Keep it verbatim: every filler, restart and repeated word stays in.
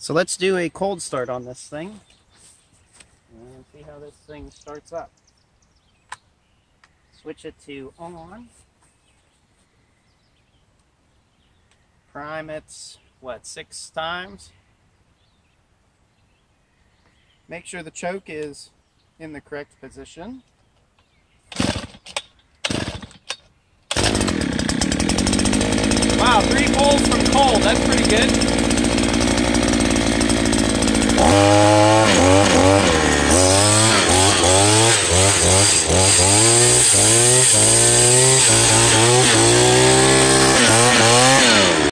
So let's do a cold start on this thing and see how this thing starts up. Switch it to on. Prime it, what, six times? Make sure the choke is in the correct position. Wow, three volts from cold, that's pretty good.